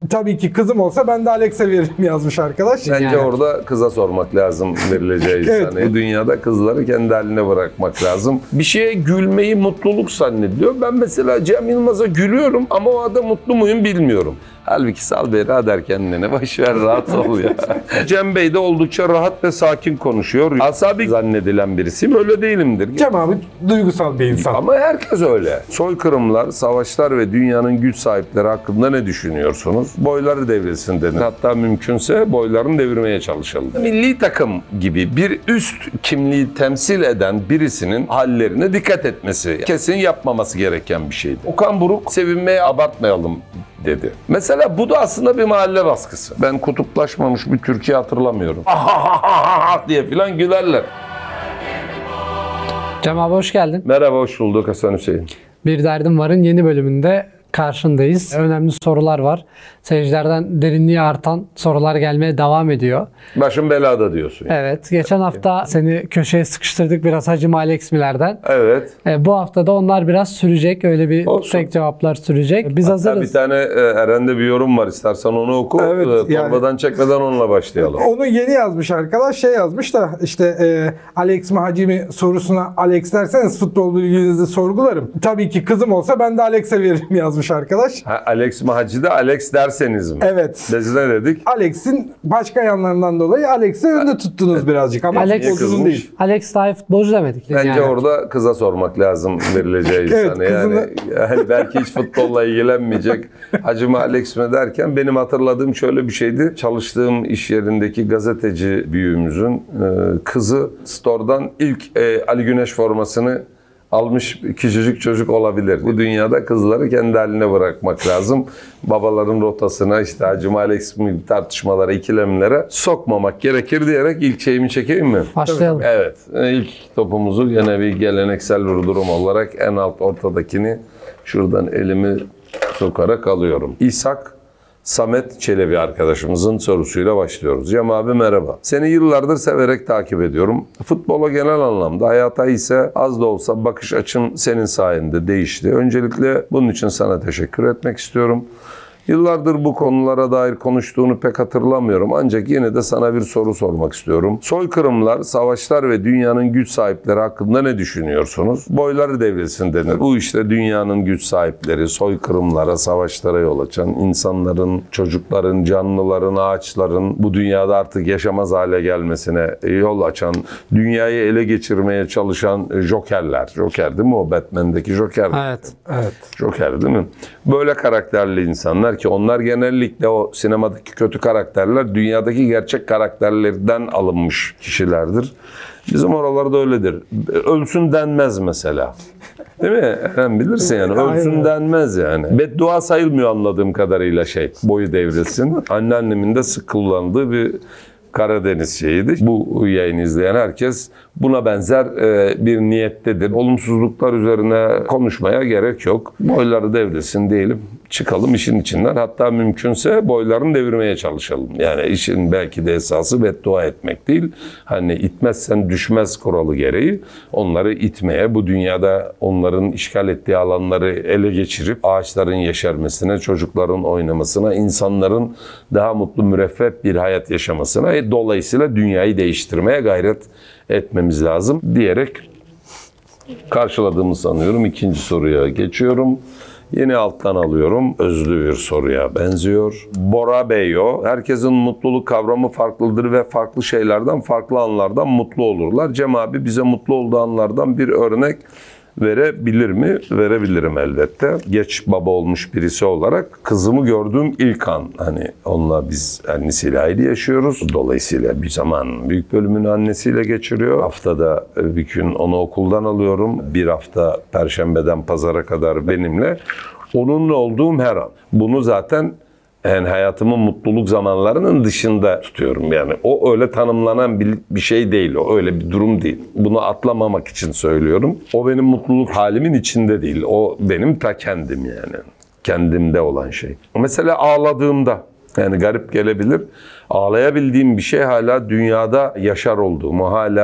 Tabii ki kızım olsa ben de Alex'e veririm yazmış arkadaş. Bence Yani. orada kıza sormak lazım verileceği Evet. insanı. Dünyada kızları kendi haline bırakmak lazım. Bir şeye gülmeyi mutluluk zannediyor. Ben mesela Cem Yılmaz'a gülüyorum ama o adam mutlu muyum bilmiyorum. Halbuki sal be rahat kendine. Boş ver rahat ol ya. Cem Bey de oldukça rahat ve sakin konuşuyor. Asabi zannedilen birisiyim. Öyle değilimdir. Cem abi duygusal bir insan. Ama herkes öyle. Soykırımlar, savaşlar ve dünyanın güç sahipleri hakkında ne düşünüyorsunuz? Boyları devrilsin denir. Hatta mümkünse boylarını devirmeye çalışalım. Milli takım gibi bir üst kimliği temsil eden birisinin hallerine dikkat etmesi kesin yapmaması gereken bir şeydi. Okan Buruk sevinmeye abartmayalım dedi. Mesela bu da aslında bir mahalle baskısı. Ben kutuplaşmamış bir Türkiye hatırlamıyorum. diye filan gülerler. Cem abi hoş geldin. Merhaba, hoş bulduk Hasan Hüseyin. Bir Derdim Var'ın yeni bölümünde karşındayız. Önemli sorular var. Seyircilerden derinliği artan sorular gelmeye devam ediyor. Başım belada diyorsun. Evet. Geçen hafta seni köşeye sıkıştırdık biraz Hacım Alexmiler'den. Evet. Bu hafta da onlar biraz sürecek. Öyle bir Olsun. tek cevaplar sürecek. Biz Hatta hazırız. bir tane Eren'de bir yorum var. İstersen onu oku. Evet, yani- Torbadan çekmeden onunla başlayalım. Onu yeni yazmış arkadaş. Yazmış da işte Alex mi Hacı mi sorusuna Alex derseniz futbol bilginizi sorgularım. Tabii ki kızım olsa ben de Alex'e veririm yazmış arkadaş. Alex mi Hacı'da Alex derseniz mi? Evet. Biz ne dedik? Alex'in başka yanlarından dolayı Alex'i önde tuttunuz birazcık ama Alex- futbolcunun değil. Alex daha iyi futbolcu demedik. Bence Yani. orada kıza sormak lazım verileceği Evet, insana. Yani belki hiç futbolla ilgilenmeyecek. Hacı mı Alex mi derken benim hatırladığım şöyle bir şeydi. Çalıştığım iş yerindeki gazeteci büyüğümüzün kızı store'dan ilk Ali Güneş formasını almış küçücük çocuk olabilir. Bu dünyada kızları kendi haline bırakmak lazım. Babaların rotasına işte Hacı mı Alex mi tartışmalara, ikilemlere sokmamak gerekir diyerek ilk şeyimi çekeyim mi? Başlayalım. Evet. İlk topumuzu gene bir geleneksel bir durum olarak en alt ortadakini şuradan elimi sokarak alıyorum. İshak Samet Çelebi arkadaşımızın sorusuyla başlıyoruz. Cem abi merhaba. Seni yıllardır severek takip ediyorum. Futbola genel anlamda, hayata ise az da olsa bakış açım senin sayende değişti. Öncelikle bunun için sana teşekkür etmek istiyorum. Yıllardır bu konulara dair konuştuğunu pek hatırlamıyorum. Ancak yine de sana bir soru sormak istiyorum. Soykırımlar, savaşlar ve dünyanın güç sahipleri hakkında ne düşünüyorsunuz? Boyları devrilsin denir. Bu işte dünyanın güç sahipleri, soykırımlara, savaşlara yol açan, insanların, çocukların, canlıların, ağaçların bu dünyada artık yaşamaz hale gelmesine yol açan, dünyayı ele geçirmeye çalışan jokerler. Joker değil mi o? Batman'deki Joker. Evet. Evet. Joker değil mi? Böyle karakterli insanlar ki onlar genellikle o sinemadaki kötü karakterler dünyadaki gerçek karakterlerden alınmış kişilerdir. Bizim oralarda öyledir. Ölsün denmez mesela. Değil mi? Eren bilirsin yani. Ölsün Aynen. denmez yani. Beddua sayılmıyor anladığım kadarıyla boyu devrilsin. Anneannemin de sık kullandığı bir Karadeniz şeyidir. Bu yayını izleyen herkes buna benzer bir niyettedir. Olumsuzluklar üzerine konuşmaya gerek yok. Boyları devrilsin diyelim. Çıkalım işin içinden. Hatta mümkünse boylarını devirmeye çalışalım. Yani işin belki de esası beddua etmek değil. Hani itmezsen düşmez kuralı gereği onları itmeye, bu dünyada onların işgal ettiği alanları ele geçirip ağaçların yeşermesine, çocukların oynamasına, insanların daha mutlu, müreffeh bir hayat yaşamasına, dolayısıyla dünyayı değiştirmeye gayret etmemiz lazım diyerek karşıladığımı sanıyorum. İkinci soruya geçiyorum. Yeni alttan alıyorum. Özlü bir soruya benziyor. Bora Beyo, herkesin mutluluk kavramı farklıdır ve farklı şeylerden, farklı anlardan mutlu olurlar. Cem abi bize mutlu olduğu anlardan bir örnek verebilir mi? Verebilirim elbette. Geç baba olmuş birisi olarak kızımı gördüğüm ilk an, hani onunla biz annesiyle ayrı yaşıyoruz. Dolayısıyla bir zaman büyük bölümünü annesiyle geçiriyor. Haftada bir gün onu okuldan alıyorum. Bir hafta Perşembeden Pazara kadar benimle. Onunla olduğum her an. Bunu zaten yani hayatımın mutluluk zamanlarının dışında tutuyorum. Yani o öyle tanımlanan bir şey değil. O öyle bir durum değil. Bunu atlamamak için söylüyorum. O benim mutluluk halimin içinde değil. O benim ta kendim yani. Kendimde olan şey. Mesela ağladığımda, yani garip gelebilir, ağlayabildiğim bir şey hala dünyada yaşar olduğumu, hala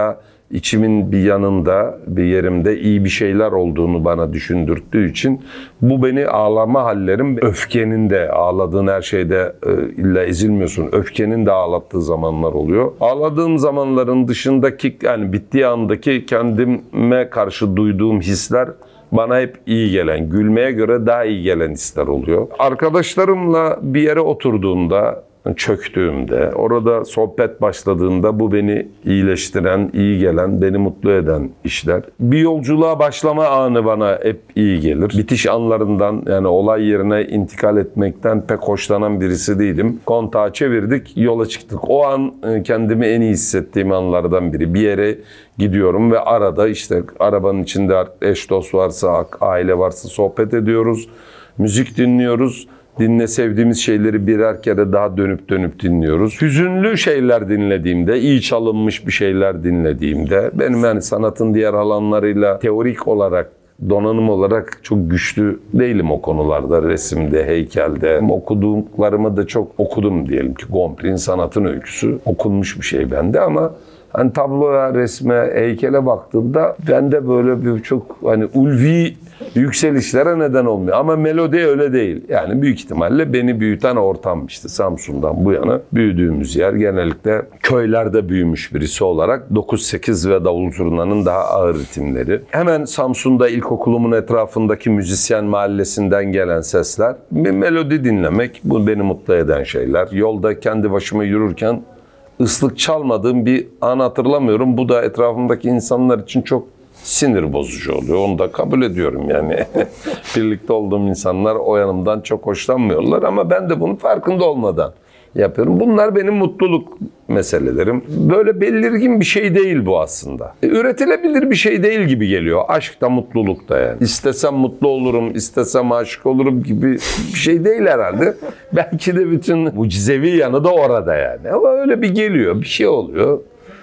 içimin bir yanında, bir yerimde iyi bir şeyler olduğunu bana düşündürttüğü için bu beni ağlama hallerim, öfkenin de, ağladığın her şeyde illa ezilmiyorsun. Öfkenin de ağlattığı zamanlar oluyor. Ağladığım zamanların dışındaki, yani bittiği andaki kendime karşı duyduğum hisler bana hep iyi gelen, gülmeye göre daha iyi gelen hisler oluyor. Arkadaşlarımla bir yere oturduğumda, çöktüğümde, orada sohbet başladığında bu beni iyileştiren, iyi gelen, beni mutlu eden işler. Bir yolculuğa başlama anı bana hep iyi gelir. Bitiş anlarından, yani olay yerine intikal etmekten pek hoşlanan birisi değilim. Kontağı çevirdik, yola çıktık. O an kendimi en iyi hissettiğim anlardan biri. Bir yere gidiyorum ve arada işte arabanın içinde eş dost varsa, aile varsa sohbet ediyoruz, müzik dinliyoruz. Sevdiğimiz şeyleri birer kere daha dönüp dinliyoruz. Hüzünlü şeyler dinlediğimde, iyi çalınmış bir şeyler dinlediğimde, benim yani sanatın diğer alanlarıyla teorik olarak, donanım olarak çok güçlü değilim o konularda. Resimde, heykelde. Okuduklarımı da çok okudum diyelim ki. Gombri'nin Sanatın Öyküsü okunmuş bir şey bende ama hani tabloya, resme, heykele baktığımda bende böyle bir çok hani ulvi yükselişlere neden olmuyor. Ama melodi öyle değil. Yani büyük ihtimalle beni büyüten ortam işte Samsun'dan bu yana büyüdüğümüz yer genellikle köylerde büyümüş birisi olarak 9-8 ve davul zurnanın daha ağır ritimleri. Hemen Samsun'da ilkokulumun etrafındaki müzisyen mahallesinden gelen sesler. Bir melodi dinlemek bu beni mutlu eden şeyler. Yolda kendi başıma yürürken ıslık çalmadığım bir an hatırlamıyorum. Bu da etrafımdaki insanlar için çok sinir bozucu oluyor. Onu da kabul ediyorum yani. Birlikte olduğum insanlar o yanımdan çok hoşlanmıyorlar ama ben de bunun farkında olmadan yapıyorum. Bunlar benim mutluluk meselelerim. Böyle belirgin bir şey değil bu aslında. Üretilebilir bir şey değil gibi geliyor. Aşk da mutluluk da yani. İstesem mutlu olurum, istesem aşık olurum gibi bir şey değil herhalde. Belki de bütün mucizevi yanı da orada yani. Ama öyle bir geliyor, bir şey oluyor.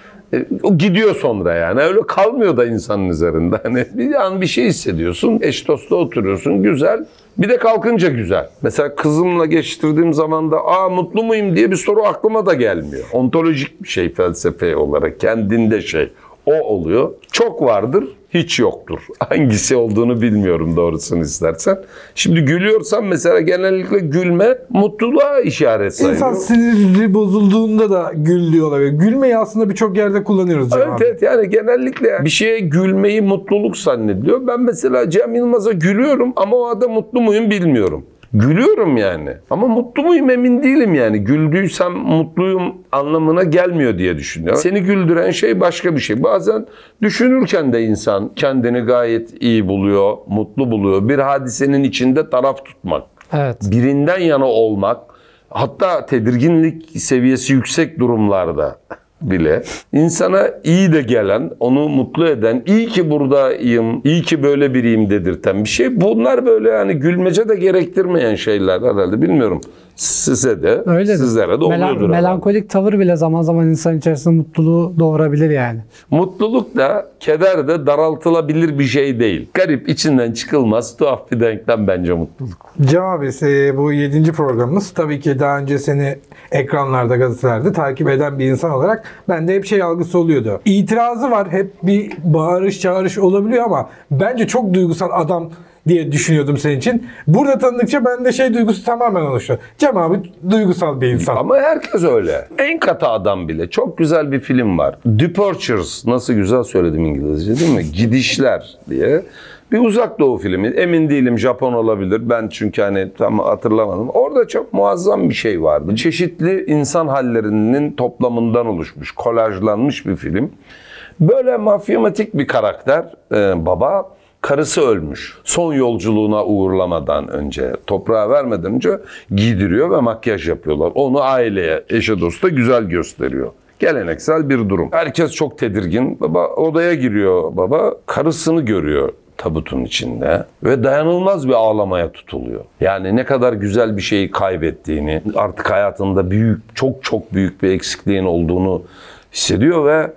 O gidiyor sonra yani. Öyle kalmıyor da insanın üzerinde. Hani bir an bir şey hissediyorsun. Eş dostla oturuyorsun. Güzel. Bir de kalkınca güzel. Mesela kızımla geçirdiğim zaman da mutlu muyum diye bir soru aklıma da gelmiyor. Ontolojik bir şey felsefe olarak. Kendinde şey. O oluyor. Çok vardır, hiç yoktur. Hangisi olduğunu bilmiyorum doğrusunu istersen. Şimdi gülüyorsam mesela genellikle gülme mutluluğa işaret sayılıyor. İnsan siniri bozulduğunda da gül diyor olabilir. Gülmeyi aslında birçok yerde kullanıyoruz Cem abi. Evet yani genellikle bir şeye gülmeyi mutluluk zannediliyor. Ben mesela Cem Yılmaz'a gülüyorum ama o adam mutlu muyum bilmiyorum. Gülüyorum yani. Ama mutlu muyum emin değilim yani. Güldüysem mutluyum anlamına gelmiyor diye düşünüyorum. Seni güldüren şey başka bir şey. Bazen düşünürken de insan kendini gayet iyi buluyor, mutlu buluyor. Bir hadisenin içinde taraf tutmak. Evet. Birinden yana olmak. Hatta tedirginlik seviyesi yüksek durumlarda bile insana iyi de gelen, onu mutlu eden, iyi ki buradayım, iyi ki böyle biriyim dedirten bir şey. Bunlar böyle yani gülmece de gerektirmeyen şeyler herhalde. Bilmiyorum. Size de, Öyledir. sizlere de oluyordur. Melankolik tavır bile zaman zaman insan içerisinde mutluluğu doğurabilir yani. Mutluluk da, keder de daraltılabilir bir şey değil. Garip, içinden çıkılmaz, tuhaf bir denklem bence mutluluk. Cem abi bu 7. programımız. Tabii ki daha önce seni ekranlarda, gazetelerde takip eden bir insan olarak bende hep şey algısı oluyordu. İtirazı var, hep bir bağırış çağırış olabiliyor ama bence çok duygusal adam diye düşünüyordum senin için. Burada tanıdıkça bende duygusu tamamen oluştu. Cem abi duygusal bir insan. Ama herkes öyle. En katı adam bile. Çok güzel bir film var. Departures. Nasıl güzel söyledim İngilizce değil mi? Gidişler diye. Bir uzak doğu filmi. Emin değilim Japon olabilir. Ben çünkü hani tam hatırlamadım. Orada çok muazzam bir şey vardı. Çeşitli insan hallerinin toplamından oluşmuş, kolajlanmış bir film. Böyle mafyamatik bir karakter baba. Karısı ölmüş. Son yolculuğuna uğurlamadan önce, toprağa vermeden önce giydiriyor ve makyaj yapıyorlar. Onu aileye, eşe dosta güzel gösteriyor. Geleneksel bir durum. Herkes çok tedirgin. Baba odaya giriyor baba. Karısını görüyor tabutun içinde ve dayanılmaz bir ağlamaya tutuluyor. Yani ne kadar güzel bir şeyi kaybettiğini, artık hayatında çok büyük bir eksikliğin olduğunu hissediyor ve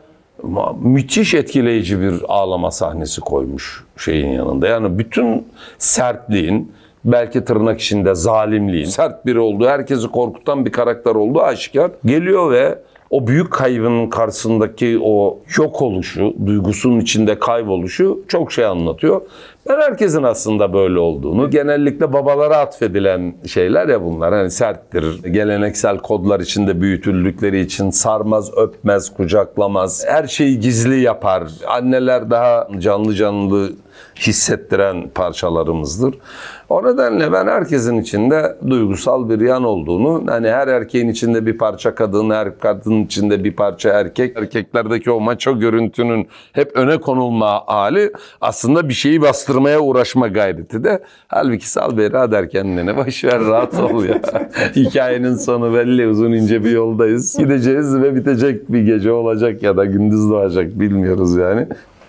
müthiş etkileyici bir ağlama sahnesi koymuş şeyin yanında. Yani bütün sertliğin, belki tırnak içinde zalimliğin, sert biri olduğu, herkesi korkutan bir karakter olduğu aşikar. Geliyor ve o büyük kaybının karşısındaki o yok oluşu, duygusunun içinde kayboluşu çok şey anlatıyor. Ben herkesin aslında böyle olduğunu, genellikle babalara atfedilen şeyler ya bunlar. Hani serttir, geleneksel kodlar içinde büyütüldükleri için sarmaz, öpmez, kucaklamaz, her şeyi gizli yapar. Anneler daha canlı canlı hissettiren parçalarımızdır. O nedenle ben herkesin içinde duygusal bir yan olduğunu, hani her erkeğin içinde bir parça kadın, her kadının içinde bir parça erkek, erkeklerdeki o maço görüntünün hep öne konulma hali aslında bir şeyi bastırmaya uğraşma gayreti de. Halbuki sal beyra der kendine, boşver rahat ol ya. Hikayenin sonu belli, uzun ince bir yoldayız. Gideceğiz ve bitecek, bir gece olacak ya da gündüz doğacak, bilmiyoruz yani.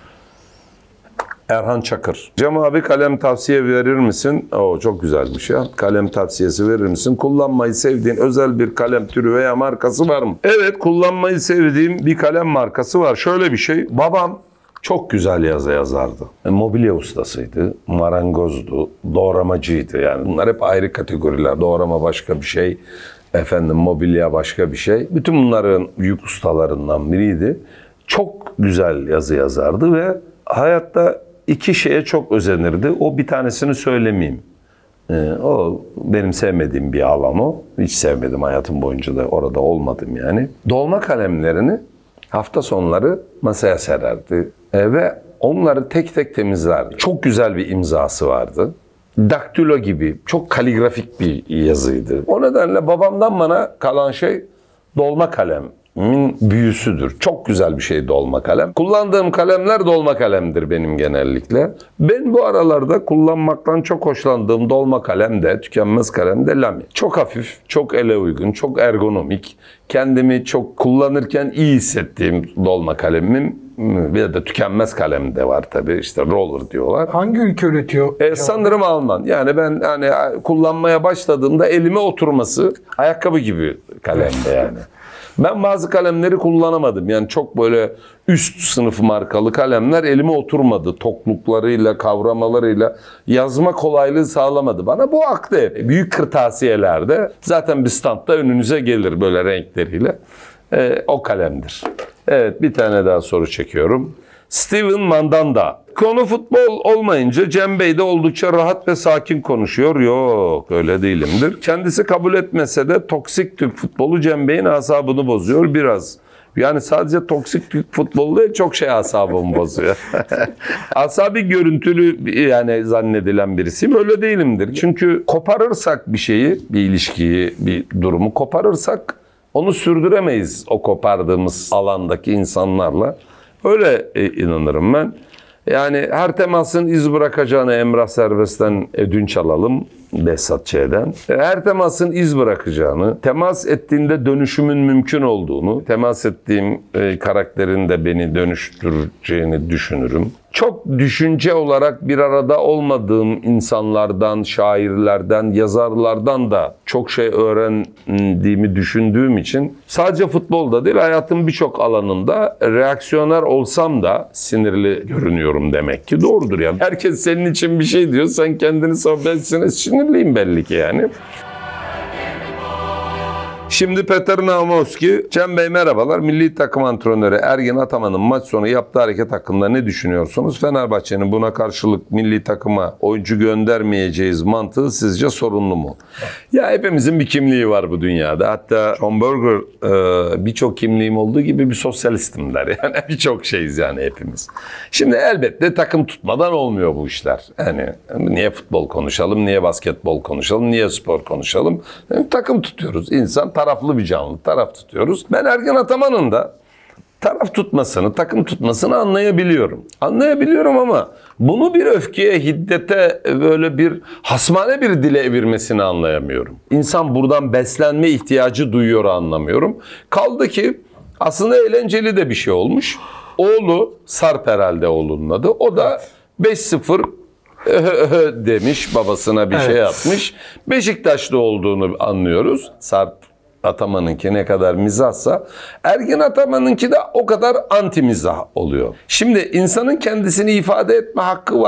Erhan Çakır. Cem abi kalem tavsiye verir misin? Oo, çok güzelmiş ya. Kalem tavsiyesi verir misin? Kullanmayı sevdiğin özel bir kalem türü veya markası var mı? Evet, kullanmayı sevdiğim bir kalem markası var. Şöyle bir şey. Babam çok güzel yazı yazardı. Mobilya ustasıydı, marangozdu, doğramacıydı. Yani bunlar hep ayrı kategoriler. Doğrama başka bir şey. Efendim mobilya başka bir şey. Bütün bunların büyük ustalarından biriydi. Çok güzel yazı yazardı ve hayatta iki şeye çok özenirdi. O bir tanesini söylemeyeyim. O benim sevmediğim bir alan o. Hiç sevmedim hayatım boyunca da orada olmadım yani. Dolma kalemlerini hafta sonları masaya sererdi. Ve onları tek tek temizlerdi. Çok güzel bir imzası vardı. Daktilo gibi çok kaligrafik bir yazıydı. O nedenle babamdan bana kalan şey dolma kalem. Büyüsüdür. Çok güzel bir şey dolma kalem. Kullandığım kalemler dolma kalemdir benim genellikle. Ben bu aralarda kullanmaktan çok hoşlandığım dolma kalem de, tükenmez kalem de Lamy. Çok hafif, çok ele uygun, çok ergonomik. Kendimi çok kullanırken iyi hissettiğim dolma kalemim. Bir de tükenmez kalem de var tabii. İşte roller diyorlar. Hangi ülke üretiyor? Sanırım Alman. Yani ben hani kullanmaya başladığımda elime oturması ayakkabı gibi kalemde yani. Ben bazı kalemleri kullanamadım. Yani çok böyle üst sınıf markalı kalemler elime oturmadı. Tokluklarıyla, kavramalarıyla yazma kolaylığı sağlamadı bana. Bu aktı. Büyük kırtasiyelerde zaten bir standta önünüze gelir böyle renkleriyle. O kalemdir. Evet, bir tane daha soru çekiyorum. Steven Mandanda. Konu futbol olmayınca Cem Bey de oldukça rahat ve sakin konuşuyor. Yok, öyle değilimdir. Kendisi kabul etmese de toksik Türk futbolu Cem Bey'in asabını bozuyor biraz. Yani sadece toksik Türk futbolu değil, çok şey asabımı bozuyor. Asabi görüntülü yani zannedilen birisiyim. Öyle değilimdir. Çünkü koparırsak bir şeyi, bir ilişkiyi, bir durumu koparırsak onu sürdüremeyiz o kopardığımız alandaki insanlarla. Öyle inanırım ben. Yani her temasın iz bırakacağını Emrah Serbest'ten ödünç alalım. Behzat Ç'den. Her temasın iz bırakacağını, temas ettiğinde dönüşümün mümkün olduğunu, temas ettiğim karakterin de beni dönüştüreceğini düşünürüm. Çok düşünce olarak bir arada olmadığım insanlardan, şairlerden, yazarlardan da çok şey öğrendiğimi düşündüğüm için sadece futbolda değil, hayatın birçok alanında reaksiyoner olsam da sinirli görünüyorum demek ki. Doğrudur yani. Herkes senin için bir şey diyor, sen kendini sohbetsine sinirliyim belli ki yani. Şimdi Peter Naumovski, Cem Bey merhabalar. Milli takım antrenörü Ergin Ataman'ın maç sonu yaptığı hareket hakkında ne düşünüyorsunuz? Fenerbahçe'nin buna karşılık milli takıma oyuncu göndermeyeceğiz mantığı sizce sorunlu mu? Ya hepimizin bir kimliği var bu dünyada. Hatta John Berger birçok kimliğim olduğu gibi bir sosyalistim der. Yani birçok şeyiz yani hepimiz. Şimdi elbette takım tutmadan olmuyor bu işler. Yani niye futbol konuşalım, niye basketbol konuşalım, niye spor konuşalım? Yani takım tutuyoruz. İnsan taraflı bir canlı, taraf tutuyoruz. Ben Ergin Ataman'ın da taraf tutmasını, takım tutmasını anlayabiliyorum. Anlayabiliyorum ama bunu bir öfkeye, hiddete, böyle bir hasmane bir dile evirmesini anlayamıyorum. İnsan buradan beslenme ihtiyacı duyuyor anlamıyorum. Kaldı ki aslında eğlenceli de bir şey olmuş. Oğlu, Sarp herhalde oğlunun adı. O da 5-0 demiş, babasına bir şey atmış. Beşiktaşlı olduğunu anlıyoruz. Sarp Ataman'ınki ne kadar mizahsa, Ergin Ataman'ınki de o kadar anti mizah oluyor. Şimdi insanın kendisini ifade etme hakkı var.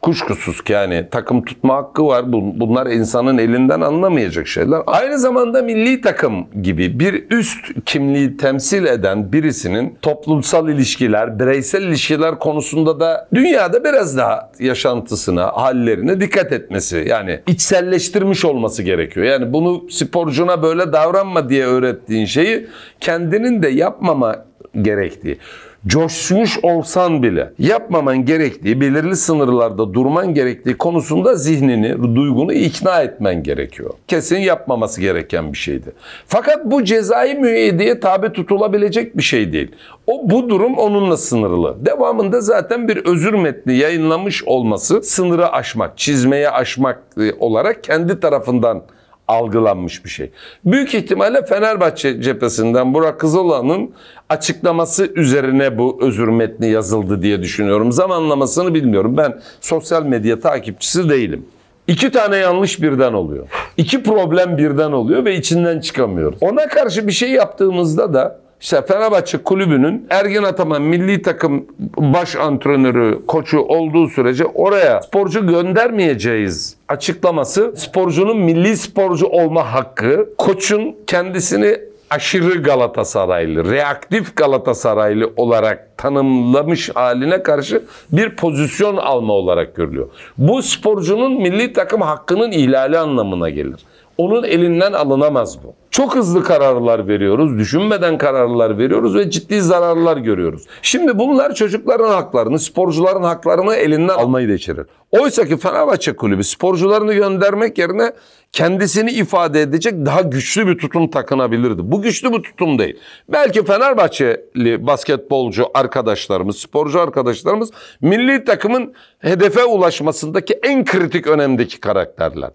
Kuşkusuz ki yani takım tutma hakkı var. Bunlar insanın elinden alınamayacak şeyler. Aynı zamanda milli takım gibi bir üst kimliği temsil eden birisinin toplumsal ilişkiler, bireysel ilişkiler konusunda da dünyada biraz daha yaşantısına, hallerine dikkat etmesi, yani içselleştirmiş olması gerekiyor. Yani bunu sporcuna böyle davranma diye öğrettiğin şeyi kendinin de yapmama gerektiği. Coşmuş olsan bile yapmaman gerektiği, belirli sınırlarda durman gerektiği konusunda zihnini, duygunu ikna etmen gerekiyor. Kesin yapmaması gereken bir şeydi. Fakat bu cezai müeyyideye tabi tutulabilecek bir şey değil. Bu durum onunla sınırlı. Devamında zaten bir özür metni yayınlamış olması sınırı aşmak, çizmeye aşmak olarak kendi tarafından algılanmış bir şey. Büyük ihtimalle Fenerbahçe cephesinden Burak Kızılan'ın açıklaması üzerine bu özür metni yazıldı diye düşünüyorum. Zamanlamasını bilmiyorum. Ben sosyal medya takipçisi değilim. 2 tane yanlış birden oluyor. 2 problem birden oluyor ve içinden çıkamıyoruz. Ona karşı bir şey yaptığımızda da İşte Fenerbahçe Kulübü'nün Ergin Ataman milli takım baş antrenörü, koçu olduğu sürece oraya sporcu göndermeyeceğiz açıklaması, sporcunun milli sporcu olma hakkı, koçun kendisini aşırı Galatasaraylı, reaktif Galatasaraylı olarak tanımlamış haline karşı bir pozisyon alma olarak görülüyor. Bu sporcunun milli takım hakkının ihlali anlamına gelir. Onun elinden alınamaz bu. Çok hızlı kararlar veriyoruz, düşünmeden kararlar veriyoruz ve ciddi zararlar görüyoruz. Şimdi bunlar çocukların haklarını, sporcuların haklarını elinden almayı da içerir. Oysa ki Fenerbahçe Kulübü sporcularını göndermek yerine kendisini ifade edecek daha güçlü bir tutum takınabilirdi. Bu güçlü bir tutum değil. Belki Fenerbahçeli basketbolcu arkadaşlarımız, sporcu arkadaşlarımız milli takımın hedefe ulaşmasındaki en kritik önemdeki karakterler.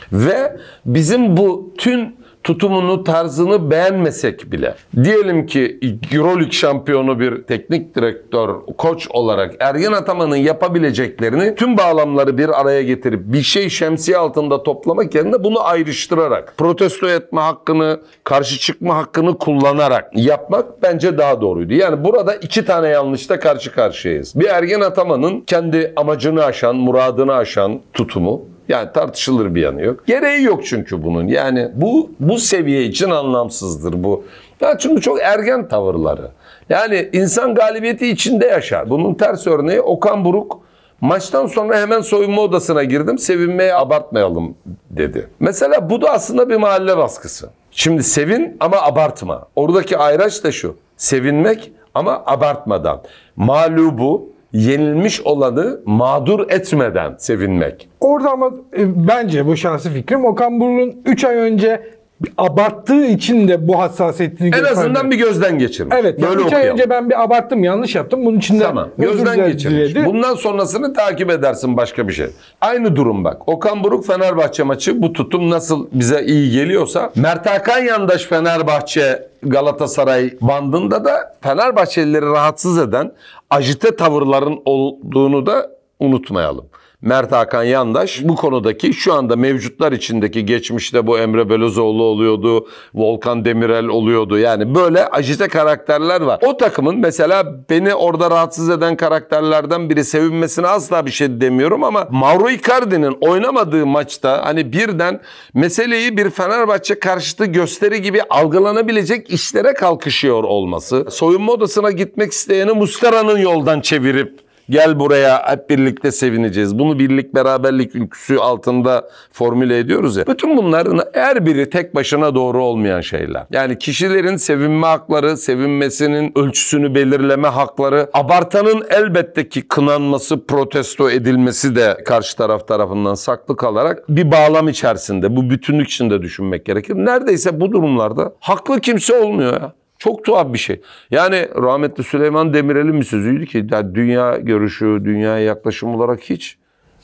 Ve bizim bu tüm tutumunu, tarzını beğenmesek bile, diyelim ki Euroleague şampiyonu bir teknik direktör, koç olarak Ergin Ataman'ın yapabileceklerini tüm bağlamları bir araya getirip bir şey şemsiye altında toplamak yerine bunu ayrıştırarak, protesto etme hakkını, karşı çıkma hakkını kullanarak yapmak bence daha doğruydu. Yani burada 2 tane yanlışla karşı karşıyayız. Bir Ergin Ataman'ın kendi amacını aşan, muradını aşan tutumu. Yani tartışılır bir yanı yok. Gereği yok çünkü bunun. Yani bu seviye için anlamsızdır bu. Ya çünkü çok ergen tavırları. Yani insan galibiyeti içinde yaşar. Bunun ters örneği Okan Buruk maçtan sonra hemen soyunma odasına girdim. Sevinmeyi abartmayalım dedi. Mesela bu da aslında bir mahalle baskısı. Şimdi sevin ama abartma. Oradaki ayraç da şu. Sevinmek ama abartmadan. Mağlubu, yenilmiş olanı mağdur etmeden sevinmek. Orada ama bence bu şahsi fikrim Okan Buruk'un 3 ay önce abarttığı için de bu hassasiyetini En azından bir gözden geçirmiş. Evet. Yani böyle 3 ay önce ben bir abarttım, yanlış yaptım. Bunun için de tamam. Gözden geçirmiş. Bundan sonrasını takip edersin başka bir şey. Aynı durum bak. Okan Buruk Fenerbahçe maçı, bu tutum nasıl bize iyi geliyorsa Mert Hakan yandaş Fenerbahçe Galatasaray bandında da Fenerbahçelileri rahatsız eden ajite tavırların olduğunu da unutmayalım. Mert Hakan Yandaş bu konudaki şu anda mevcutlar içindeki, geçmişte bu Emre Belözoğlu oluyordu, Volkan Demirel oluyordu. Yani böyle ajite karakterler var. O takımın mesela beni orada rahatsız eden karakterlerden biri, sevinmesine asla bir şey demiyorum ama Mauro Icardi'nin oynamadığı maçta hani birden meseleyi bir Fenerbahçe karşıtı gösteri gibi algılanabilecek işlere kalkışıyor olması, soyunma odasına gitmek isteyeni Muslera'nın yoldan çevirip gel buraya hep birlikte sevineceğiz, bunu birlik beraberlik ülküsü altında formüle ediyoruz ya. Bütün bunların her biri tek başına doğru olmayan şeyler. Yani kişilerin sevinme hakları, sevinmesinin ölçüsünü belirleme hakları, abartanın elbette ki kınanması, protesto edilmesi de karşı taraf tarafından saklı kalarak bir bağlam içerisinde, bu bütünlük içinde düşünmek gerekir. Neredeyse bu durumlarda haklı kimse olmuyor ya. Çok tuhaf bir şey. Yani rahmetli Süleyman Demirel'in bir sözüydü ki dünya görüşü, dünyaya yaklaşım olarak hiç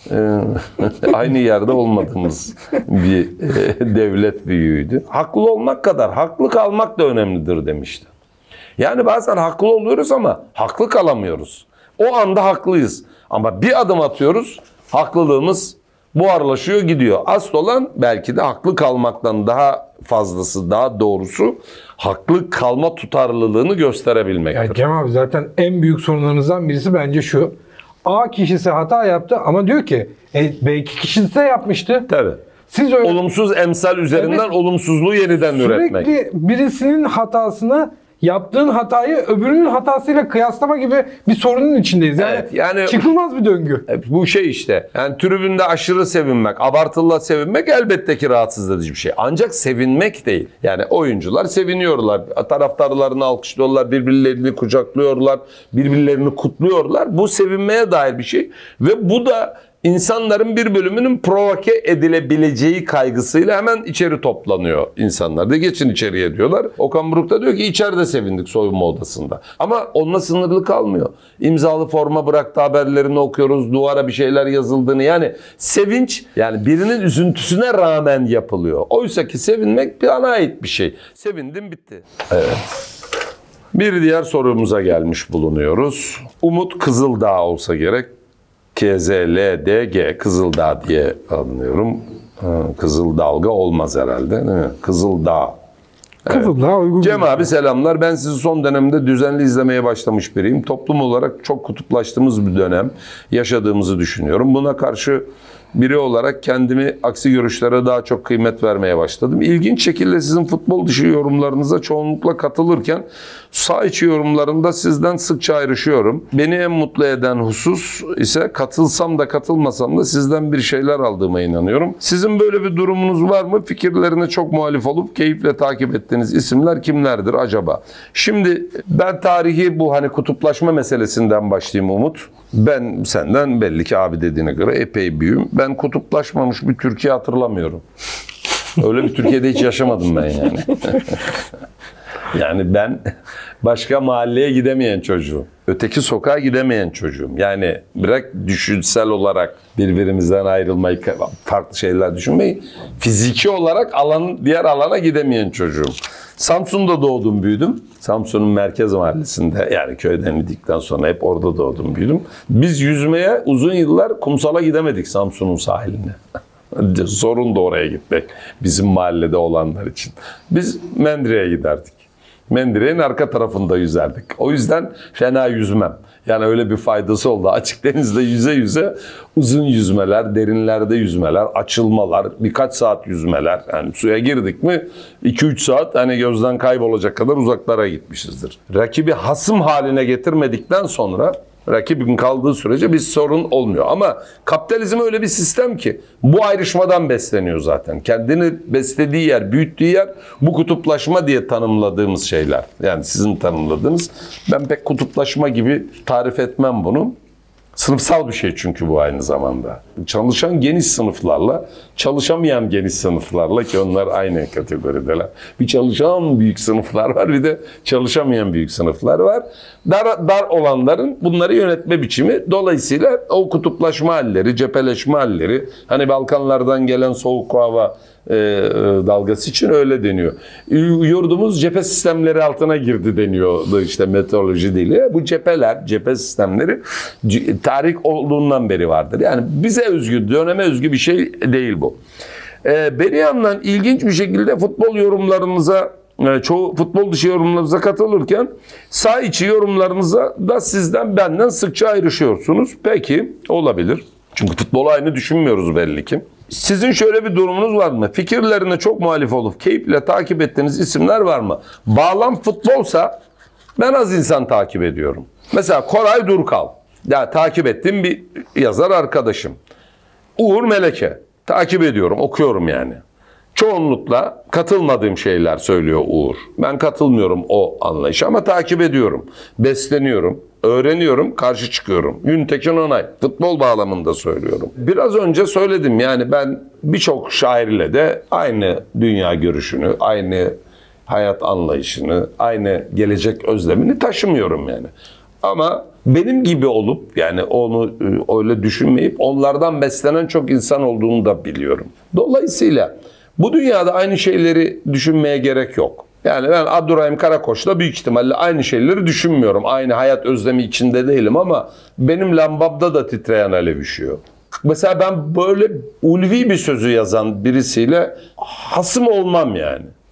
aynı yerde olmadığımız bir devlet büyüğüydü. Haklı olmak kadar haklı kalmak da önemlidir demişti. Yani bazen haklı oluyoruz ama haklı kalamıyoruz. O anda haklıyız. Ama bir adım atıyoruz, haklılığımız buharlaşıyor gidiyor. Asıl olan belki de haklı kalmaktan daha fazlası, daha doğrusu haklı kalma tutarlılığını gösterebilmektir. Ya Cem abi, zaten en büyük sorunlarınızdan birisi bence şu. A kişisi hata yaptı ama diyor ki belki kişisi de yapmıştı. Tabii. Siz öyle Olumsuz emsal üzerinden Evet. olumsuzluğu yeniden üretmek. sürekli birisinin hatasını yaptığın hatayı öbürünün hatasıyla kıyaslama gibi bir sorunun içindeyiz. Yani, Evet, yani- çıkılmaz bir döngü. Bu şey işte. Yani tribünde aşırı sevinmek, abartılı sevinmek elbette ki rahatsız edici bir şey. Ancak sevinmek değil. Yani oyuncular seviniyorlar. Taraftarlarını alkışlıyorlar, birbirlerini kucaklıyorlar, birbirlerini kutluyorlar. Bu sevinmeye dair bir şey. Ve bu da İnsanların bir bölümünün provoke edilebileceği kaygısıyla hemen içeri toplanıyor insanlar. De geçin içeriye diyorlar. Okan Buruk da diyor ki içeride sevindik soyunma odasında. Ama onunla sınırlı kalmıyor. İmzalı forma bıraktı haberlerini okuyoruz. Duvara bir şeyler yazıldığını. Yani sevinç yani birinin üzüntüsüne rağmen yapılıyor. Oysa ki sevinmek bana ait bir şey. Sevindim bitti. Evet. Bir diğer sorumuza gelmiş bulunuyoruz. Umut Kızıldağ olsa gerek. KZLDG Kızıldağ diye anlıyorum. Kızıldalga olmaz herhalde değil mi? Kızıldağ. Kızıldağ uygun. Cem abi selamlar. Ben sizi son dönemde düzenli izlemeye başlamış biriyim. Toplum olarak çok kutuplaştığımız bir dönem yaşadığımızı düşünüyorum. Buna karşı biri olarak kendimi aksi görüşlere daha çok kıymet vermeye başladım. İlginç şekilde sizin futbol dışı yorumlarınıza çoğunlukla katılırken saha içi yorumlarında sizden sıkça ayrışıyorum. Beni en mutlu eden husus ise katılsam da katılmasam da sizden bir şeyler aldığıma inanıyorum. Sizin böyle bir durumunuz var mı? Fikirlerine çok muhalif olup keyifle takip ettiğiniz isimler kimlerdir acaba? Şimdi ben tarihi bu hani kutuplaşma meselesinden başlayayım Umut. Ben senden belli ki abi dediğine göre epey büyüğüm. Ben kutuplaşmamış bir Türkiye hatırlamıyorum. Öyle bir Türkiye'de hiç yaşamadım ben yani. Yani ben başka mahalleye gidemeyen çocuğum. Öteki sokağa gidemeyen çocuğum. Yani bırak düşünsel olarak birbirimizden ayrılmayı, farklı şeyler düşünmeyi, fiziki olarak diğer alana gidemeyen çocuğum. Samsun'da doğdum, büyüdüm. Samsun'un merkez mahallesinde, yani köyden indikten sonra hep orada doğdum, büyüdüm. Biz yüzmeye uzun yıllar kumsala gidemedik Samsun'un sahiline. Sorun da oraya gitmek bizim mahallede olanlar için. Biz Mendire'ye giderdik. Mendire'nin arka tarafında yüzerdik. O yüzden fena yüzmem. Yani öyle bir faydası oldu. Açık denizde yüze yüze uzun yüzmeler, derinlerde yüzmeler, açılmalar, birkaç saat yüzmeler. Yani suya girdik mi 2-3 saat hani gözden kaybolacak kadar uzaklara gitmişizdir. Rakibi hasım haline getirmedikten sonra rakibin kaldığı sürece bir sorun olmuyor. Ama kapitalizm öyle bir sistem ki bu ayrışmadan besleniyor zaten. Kendini beslediği yer, büyüttüğü yer bu kutuplaşma diye tanımladığımız şeyler. Yani sizin tanımladığınız. Ben pek kutuplaşma gibi tarif etmem bunu. Sınıfsal bir şey çünkü bu aynı zamanda. Çalışan geniş sınıflarla, çalışamayan geniş sınıflarla ki onlar aynı kategorideler. Bir çalışan büyük sınıflar var, bir de çalışamayan büyük sınıflar var. Dar olanların bunları yönetme biçimi. Dolayısıyla o kutuplaşma halleri, cepheleşme halleri, hani Balkanlardan gelen soğuk hava dalgası için öyle deniyor. Yurdumuz cephe sistemleri altına girdi deniyordu işte meteoroloji dili. Bu cepheler, cephe sistemleri tarih olduğundan beri vardır. Yani bize özgü, döneme özgü bir şey değil bu. Bir yandan ilginç bir şekilde futbol yorumlarınıza, çoğu futbol dışı yorumlarınıza katılırken saha içi yorumlarınıza da sizden benden sıkça ayrışıyorsunuz. Peki olabilir. Çünkü futbolu aynı düşünmüyoruz belli ki. Sizin şöyle bir durumunuz var mı? Fikirlerine çok muhalif olup keyifle takip ettiğiniz isimler var mı? Bağlam futbolsa ben az insan takip ediyorum. Mesela Koray Durkal. Ya takip ettiğim bir yazar arkadaşım. Uğur Meleke. Takip ediyorum, okuyorum yani. Çoğunlukla katılmadığım şeyler söylüyor Uğur. Ben katılmıyorum o anlayışa ama takip ediyorum. Besleniyorum, öğreniyorum, karşı çıkıyorum. Güntekin Onay, futbol bağlamında söylüyorum. Biraz önce söyledim yani ben birçok şairle de aynı dünya görüşünü, aynı hayat anlayışını, aynı gelecek özlemini taşımıyorum yani. Ama benim gibi olup yani onu öyle düşünmeyip onlardan beslenen çok insan olduğunu da biliyorum. Dolayısıyla bu dünyada aynı şeyleri düşünmeye gerek yok. Yani ben Abdurrahim Karakoç'la büyük ihtimalle aynı şeyleri düşünmüyorum. Aynı hayat özlemi içinde değilim ama benim lambamda da titreyen alev üşüyor. Mesela ben böyle ulvi bir sözü yazan birisiyle hasım olmam yani.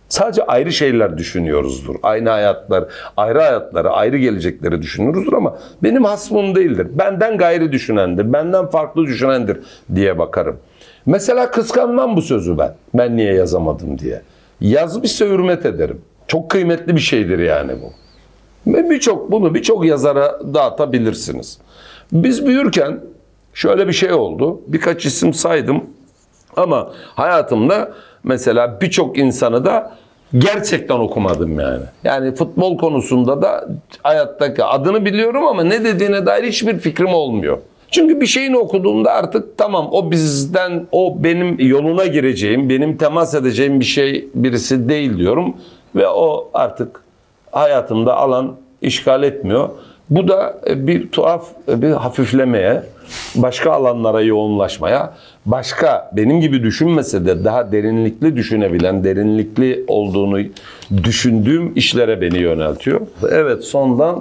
Sadece ayrı şeyler düşünüyoruzdur. Aynı hayatlar, ayrı hayatları, ayrı gelecekleri düşünürüzdür ama benim hasmım değildir. Benden gayri düşünendir, benden farklı düşünendir diye bakarım. Mesela kıskanmam bu sözü ben. Ben niye yazamadım diye. Yazmışsa hürmet ederim. Çok kıymetli bir şeydir yani bu. Ve bunu birçok yazara dağıtabilirsiniz. Biz büyürken şöyle bir şey oldu. Birkaç isim saydım ama hayatımda mesela birçok insanı da gerçekten okumadım yani. Yani futbol konusunda da hayattaki adını biliyorum ama ne dediğine dair hiçbir fikrim olmuyor. Çünkü bir şeyini okuduğumda artık tamam o bizden, o benim yoluna gireceğim, benim temas edeceğim birisi değil diyorum. Ve o artık hayatımda alan işgal etmiyor. Bu da bir tuhaf bir hafiflemeye, başka alanlara yoğunlaşmaya, başka benim gibi düşünmese de daha derinlikli düşünebilen, derinlikli olduğunu düşündüğüm işlere beni yöneltiyor. Evet, sondan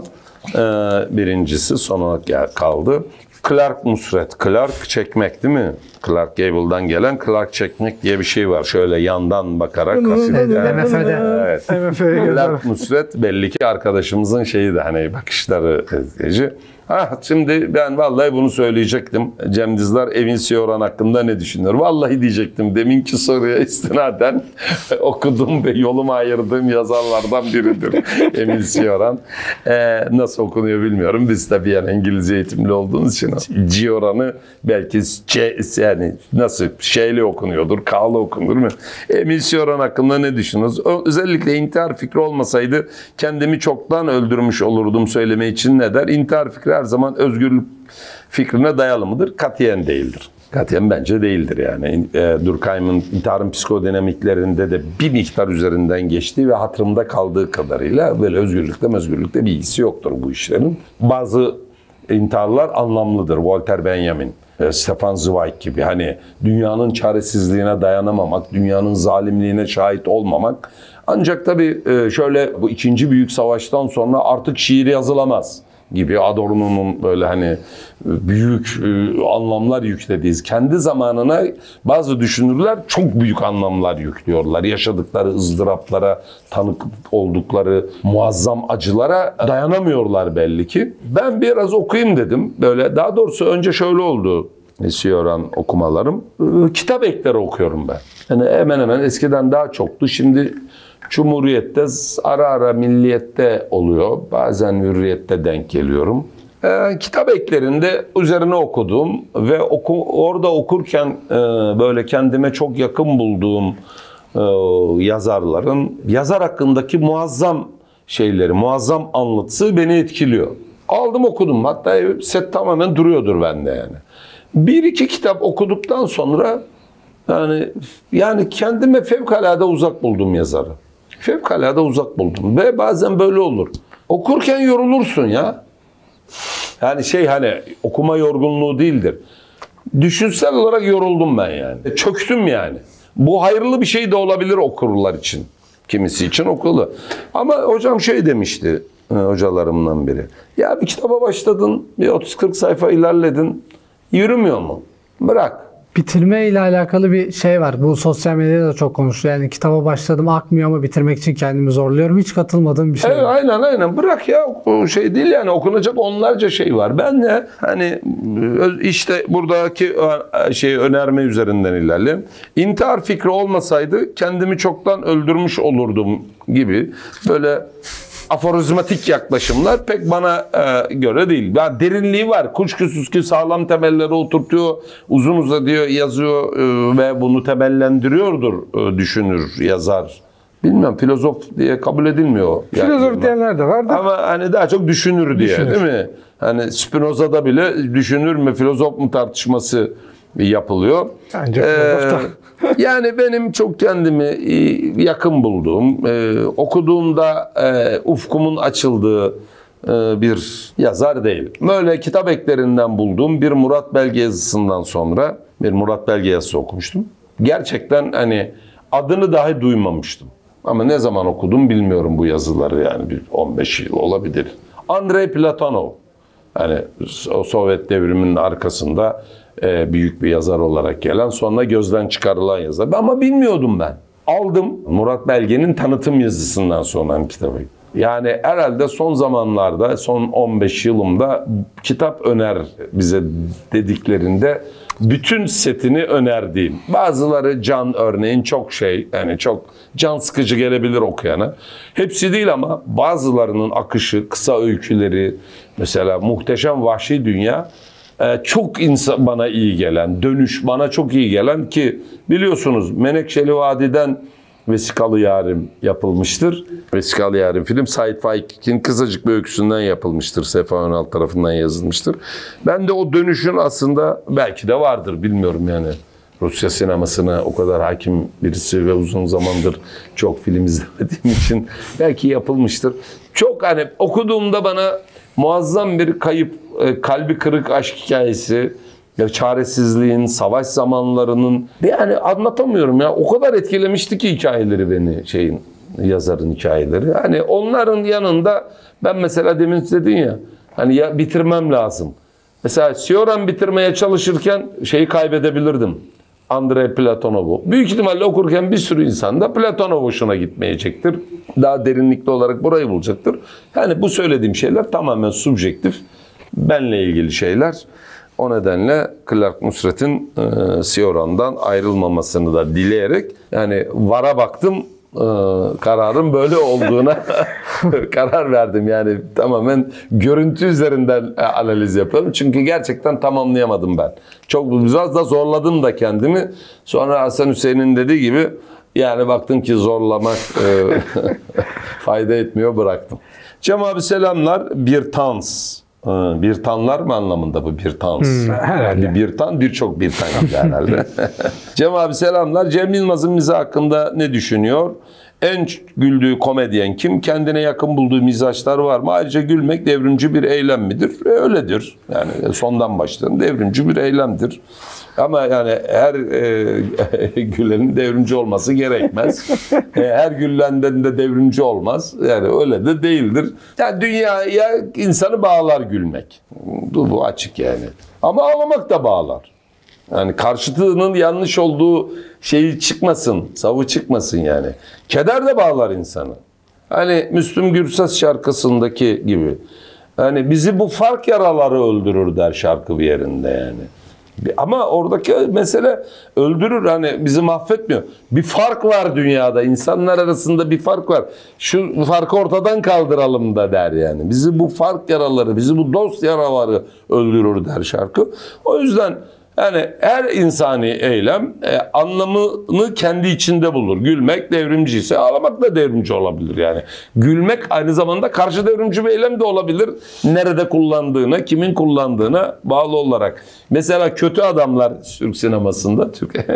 birincisi sona kaldı. Clark Nusret. Clark çekmek değil mi? Clark Gable'dan gelen Clark çekmek diye bir şey var. Şöyle yandan bakarak. MF'de. Evet. MF'ye Clark Nusret belli ki arkadaşımızın şeyi de hani bakışları gazeteci. Şimdi ben vallahi bunu söyleyecektim. Cem Dizdar, Evin Sioran hakkında ne düşünür? Vallahi diyecektim. Deminki soruya istinaden okuduğum ve yolumu ayırdığım yazarlardan biridir. Evin Sioran. Nasıl okunuyor bilmiyorum. Biz tabii yani İngilizce eğitimli olduğumuz için Cioran'ı belki yani nasıl şeyli okunuyordur, K'lı okunur mu? Evin Sioran hakkında ne düşünüyorsunuz? Özellikle intihar fikri olmasaydı kendimi çoktan öldürmüş olurdum söyleme için ne der? İntihar fikri her zaman özgürlük fikrine dayalı mıdır? Katiyen değildir. Katiyen bence değildir yani. Durkheim'in intiharın psikodinamiklerinde de bir miktar üzerinden geçtiği ve hatırımda kaldığı kadarıyla böyle özgürlükte bir ilgisi yoktur bu işlerin. Bazı intiharlar anlamlıdır. Walter Benjamin, Stefan Zweig gibi hani dünyanın çaresizliğine dayanamamak, dünyanın zalimliğine şahit olmamak. Ancak tabii şöyle bu 2. Büyük Savaş'tan sonra artık şiir yazılamaz gibi Adorno'nun böyle hani büyük anlamlar yüklediğiz. Kendi zamanına bazı düşünürler çok büyük anlamlar yüklüyorlar. Yaşadıkları ızdıraplara, tanık oldukları muazzam acılara dayanamıyorlar belli ki. Ben biraz okuyayım dedim. Böyle daha doğrusu önce şöyle oldu. Sioran okumalarım. Kitap ekleri okuyorum ben. Yani hemen hemen eskiden daha çoktu. Şimdi Cumhuriyet'te, ara ara Milliyet'te oluyor. Bazen Hürriyet'te denk geliyorum. Kitap eklerinde üzerine okuduğum ve orada okurken böyle kendime çok yakın bulduğum yazarların yazar hakkındaki muazzam şeyleri, muazzam anlatısı beni etkiliyor. Aldım okudum. Hatta set tamamen duruyordur bende yani. Bir iki kitap okuduktan sonra yani kendime fevkalade uzak buldum yazarı. Fevkalade uzak buldum ve bazen böyle olur. Okurken yorulursun ya. Yani hani okuma yorgunluğu değildir. Düşünsel olarak yoruldum ben yani. Çöktüm yani. Bu hayırlı bir şey de olabilir okurlar için. Kimisi için okulu. Ama hocam demişti hocalarımdan biri. Ya bir kitaba başladın, bir 30-40 sayfa ilerledin. Yürümüyor mu? Bırak. Bitirme ile alakalı bir şey var. Bu sosyal medyada da çok konuşuluyor. Yani kitaba başladım akmıyor ama bitirmek için kendimi zorluyorum. Hiç katılmadığım bir şey. Evet, aynen. Bırak ya. O şey değil yani. Okunacak onlarca şey var. Ben de hani işte buradaki önerme üzerinden ilerleyeyim. İntihar fikri olmasaydı kendimi çoktan öldürmüş olurdum gibi böyle aforizmatik yaklaşımlar pek bana göre değil. Yani derinliği var. Kuşkusuz ki sağlam temelleri oturtuyor, uzun uzadığı yazıyor ve bunu temellendiriyordur düşünür, yazar. Bilmem filozof diye kabul edilmiyor. Filozof diyenler de var da. Ama hani daha çok düşünür diye değil mi? Hani Spinoza'da bile düşünür mü, filozof mu tartışması yapılıyor. Bence filozof da. Yani benim çok kendimi yakın bulduğum, okuduğumda ufkumun açıldığı bir yazar değil. Böyle kitap eklerinden bulduğum bir Murat Belge yazısından sonra bir Murat Belge yazısı okumuştum. Gerçekten hani adını dahi duymamıştım. Ama ne zaman okudum bilmiyorum bu yazıları yani bir 15 yıl olabilir. Andrei Platonov. Yani o Sovyet devriminin arkasında büyük bir yazar olarak gelen sonra gözden çıkarılan yazar. Ama bilmiyordum ben. Aldım Murat Belge'nin tanıtım yazısından sonra kitabı. Yani herhalde son zamanlarda, son 15 yılımda kitap öner bize dediklerinde bütün setini önerdiğim. Bazıları can örneğin çok yani çok can sıkıcı gelebilir okuyana. Hepsi değil ama bazılarının akışı, kısa öyküleri, mesela Muhteşem Vahşi Dünya çok bana iyi gelen, dönüş bana çok iyi gelen ki biliyorsunuz Menekşeli Vadi'den Vesikalı Yarim yapılmıştır. Vesikalı Yarim film Sait Faik'in kısacık bir öyküsünden yapılmıştır. Sefa Önal tarafından yazılmıştır. Ben de o dönüşün aslında belki de vardır bilmiyorum yani. Rusya sinemasına o kadar hakim birisi ve uzun zamandır çok film izlemediğim için belki yapılmıştır. Çok hani okuduğumda bana muazzam bir kayıp, kalbi kırık aşk hikayesi, ya çaresizliğin, savaş zamanlarının, yani anlatamıyorum ya. O kadar etkilemişti ki hikayeleri beni yazarın hikayeleri. Hani onların yanında ben mesela demin dedin ya, hani ya bitirmem lazım. Mesela Sioran bitirmeye çalışırken kaybedebilirdim. Andrei Platonov'u. Büyük ihtimalle okurken bir sürü insan da Platonov hoşuna gitmeyecektir. Daha derinlikli olarak burayı bulacaktır. Yani bu söylediğim şeyler tamamen subjektif. Benle ilgili şeyler. O nedenle Clark Nusret'in Sioran'dan ayrılmamasını da dileyerek yani vara baktım, kararın böyle olduğuna karar verdim. Yani tamamen görüntü üzerinden analiz yapalım. Çünkü gerçekten tamamlayamadım ben. Çok biraz da zorladım da kendimi. Sonra Hasan Hüseyin'in dediği gibi yani baktım ki zorlamak fayda etmiyor, bıraktım. Cem abi selamlar. Bir tans. Bir tanlar mı anlamında bu bir tans? Herhalde. Bir tan, birçok bir tan gibi herhalde. Cem abi selamlar. Cem Yılmaz'ın mizah hakkında ne düşünüyor? En güldüğü komedyen kim? Kendine yakın bulduğu mizaçlar var mı? Ayrıca gülmek devrimci bir eylem midir? Öyledir. Yani sondan başlayalım. Devrimci bir eylemdir. Ama yani her gülenin devrimci olması gerekmez. Her gülenden de devrimci olmaz. Yani öyle de değildir. Yani dünyaya insanı bağlar gülmek. Bu açık yani. Ama ağlamak da bağlar. Yani karşıtının yanlış olduğu şeyi çıkmasın, savı çıkmasın yani. Keder de bağlar insanı. Hani Müslüm Gürses şarkısındaki gibi. Hani bizi bu fark yaraları öldürür der şarkı bir yerinde yani. Ama oradaki mesele öldürür, hani bizi mahvetmiyor. Bir fark var dünyada, insanlar arasında bir fark var. Şu farkı ortadan kaldıralım da der yani. Bizi bu fark yaraları, bizi bu dost yaraları öldürür der şarkı. O yüzden yani her insani eylem anlamını kendi içinde bulur. Gülmek devrimci ise ağlamak da devrimci olabilir yani. Gülmek aynı zamanda karşı devrimci bir eylem de olabilir. Nerede kullandığına, kimin kullandığına bağlı olarak. Mesela kötü adamlar Türk sinemasında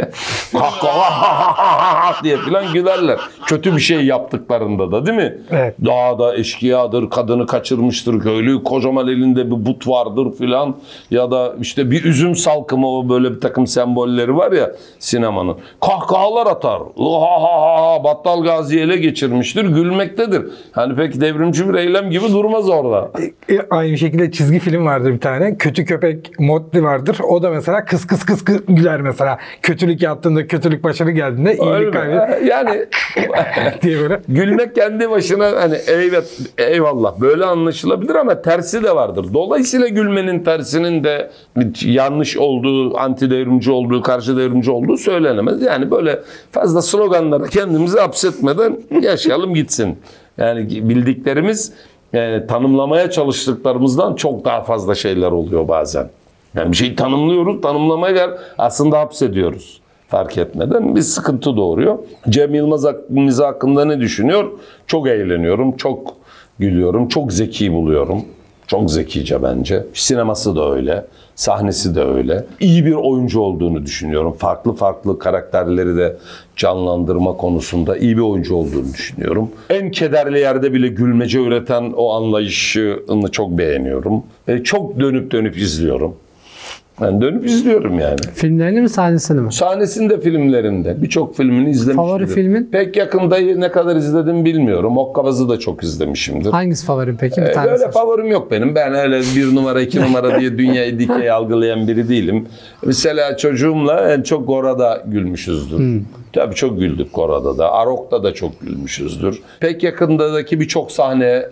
diye falan gülerler. Kötü bir şey yaptıklarında da değil mi? Evet. Dağda eşkıyadır, kadını kaçırmıştır köylü, kocaman elinde bir but vardır filan. Ya da işte bir üzüm salkımı, o böyle bir takım sembolleri var ya sinemanın. Kahkahalar atar. Battal Gazi'yi ele geçirmiştir. Gülmektedir. Hani pek devrimci bir eylem gibi durmaz orada. Aynı şekilde çizgi film vardır bir tane. Kötü köpek Motli vardır. O da mesela kıs kıs kıs kıs güler mesela. Kötülük yaptığında, kötülük başarı geldiğinde iyilik kaybeder. Yani diye böyle. gülmek kendi başına hani evet, eyvallah böyle anlaşılabilir ama tersi de vardır. Dolayısıyla gülmenin tersinin de yanlış olduğu, anti devrimci olduğu, karşı devrimci olduğu söylenemez. Yani böyle fazla sloganlara kendimizi hapsetmeden yaşayalım gitsin. Yani bildiklerimiz tanımlamaya çalıştıklarımızdan çok daha fazla şeyler oluyor bazen. Yani bir şeyi tanımlıyoruz, tanımlamaya aslında hapsediyoruz fark etmeden. Bir sıkıntı doğuruyor. Cem Yılmaz mizah hakkında ne düşünüyor? Çok eğleniyorum, çok gülüyorum, çok zeki buluyorum. Çok zekice bence. Sineması da öyle, sahnesi de öyle. İyi bir oyuncu olduğunu düşünüyorum. Farklı farklı karakterleri de canlandırma konusunda iyi bir oyuncu olduğunu düşünüyorum. En kederli yerde bile gülmece üreten o anlayışını çok beğeniyorum. Çok dönüp dönüp izliyorum. Ben dönüp izliyorum yani. Filmlerini mi, sahnesini mi? Sahnesinde, filmlerinde. Birçok filmini izlemişimdir. Favori filmin? Pek yakında ne kadar izledim bilmiyorum. Hokkabaz'ı da çok izlemişimdir. Hangisi favorin peki? Bir tanesi. Böyle favorim yok benim. Ben öyle bir numara, iki numara diye dünyayı dikey algılayan biri değilim. Mesela çocuğumla en çok Gora'da gülmüşüzdür. Tabii çok güldük Kora'da da. Arok'ta da çok gülmüşüzdür. Pek yakındaki birçok sahne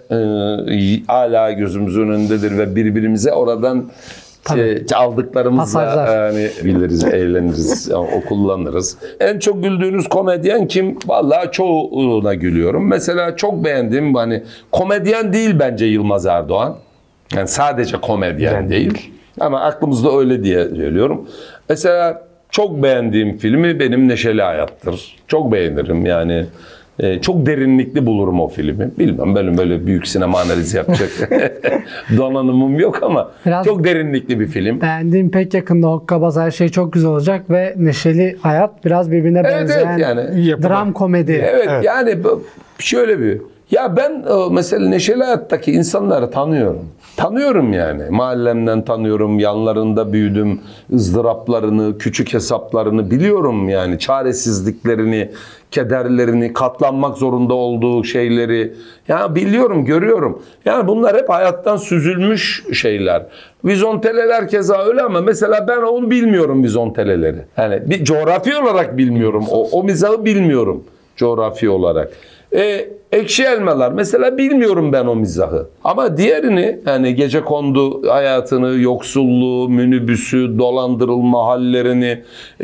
hala gözümüzün önündedir ve birbirimize oradan aldıklarımızla yani biliriz, eğleniriz, yani o kullanırız. En çok güldüğünüz komedyen kim? Vallahi çoğuna gülüyorum. Mesela çok beğendiğim, hani komedyen değil bence Yılmaz Erdoğan. Yani sadece komedyen değil. Ama aklımızda öyle diye söylüyorum. Mesela çok beğendiğim filmi benim Neşeli Hayat'tır. Çok beğenirim yani. Çok derinlikli bulurum o filmi. Bilmem, benim böyle büyük sinema analizi yapacak donanımım yok ama biraz çok derinlikli bir film. Beğendiğim pek yakında Hokkabaz, her şey çok güzel olacak ve Neşeli Hayat biraz birbirine benzeyen yani, dram komedi. Evet, yani şöyle bir... Ya ben mesela Neşeli Hayat'taki insanları tanıyorum. Tanıyorum yani. Mahallemden tanıyorum. Yanlarında büyüdüm. Izdıraplarını, küçük hesaplarını biliyorum yani. Çaresizliklerini, kederlerini, katlanmak zorunda olduğu şeyleri. Ya biliyorum, görüyorum. Yani bunlar hep hayattan süzülmüş şeyler. Vizonteleler keza öyle ama mesela ben onu bilmiyorum, vizonteleleri. Yani bir coğrafi olarak bilmiyorum. O mizahı bilmiyorum coğrafi olarak. Ekşi Elmalar mesela bilmiyorum ben o mizahı. Ama diğerini, yani gecekondu hayatını, yoksulluğu, minibüsü, dolandırılma hallerini,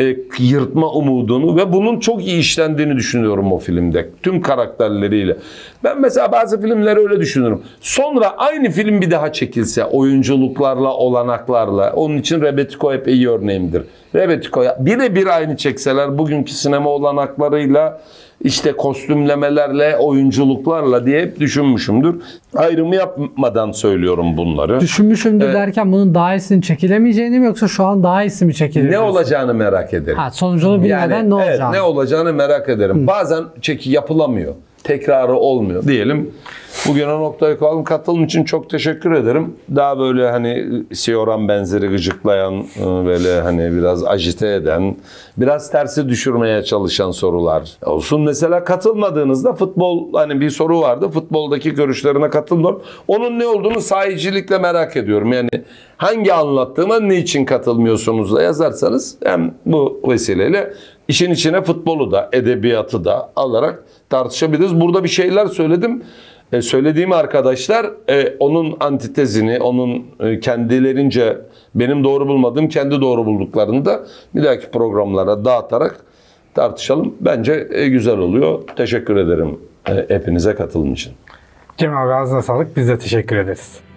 yırtma umudunu ve bunun çok iyi işlendiğini düşünüyorum o filmde. Tüm karakterleriyle. Ben mesela bazı filmleri öyle düşünüyorum. Sonra aynı film bir daha çekilse oyunculuklarla, olanaklarla. Onun için Rebetiko hep iyi örneğimdir. Rebetiko'ya birebir aynı çekseler bugünkü sinema olanaklarıyla, İşte kostümlemelerle, oyunculuklarla diye hep düşünmüşümdür. Ayrımı yapmadan söylüyorum bunları. Düşünmüşümdür derken bunun daha iyisinin çekilemeyeceğini mi, yoksa şu an daha iyisi mi çekilir? Ne olacağını merak ederim. Sonucunu bilmeden yani, ne olacağını. Ne olacağını merak ederim. Bazen yapılamıyor. Tekrarı olmuyor diyelim. Bugün o noktaya koyalım. Katılım için çok teşekkür ederim. Daha böyle hani Sioran benzeri gıcıklayan, böyle hani biraz ajite eden, biraz tersi düşürmeye çalışan sorular olsun. Mesela katılmadığınızda futbol, hani bir soru vardı. Futboldaki görüşlerine katılmıyorum. Onun ne olduğunu sahicilikle merak ediyorum. Yani hangi anlattığıma niçin katılmıyorsunuz da yazarsanız hem bu vesileyle işin içine futbolu da, edebiyatı da alarak tartışabiliriz. Burada bir şeyler söyledim. Söylediğim arkadaşlar onun antitezini, onun kendilerince benim doğru bulmadığım kendi doğru bulduklarını da bir dahaki programlara dağıtarak tartışalım. Bence güzel oluyor. Teşekkür ederim hepinize katılım için. Cem abi ağzına sağlık. Biz de teşekkür ederiz.